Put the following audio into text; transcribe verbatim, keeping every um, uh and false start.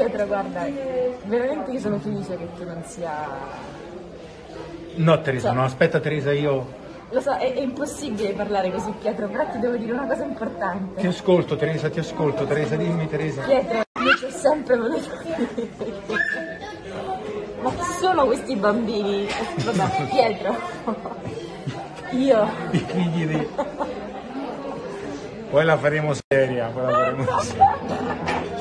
Pietro, guarda, veramente io sono felice che tu non sia... No Teresa, Cioè- no, aspetta Teresa, io Lo so, è, è impossibile parlare così, Pietro, però ti devo dire una cosa importante. ti ascolto Teresa, ti ascolto Teresa, dimmi Teresa. Pietro, io ti ho sempre voluto dire. Ma chi sono questi bambini? Vabbè, Pietro. Io. I figli di... Poi la faremo seria, poi la faremo seria.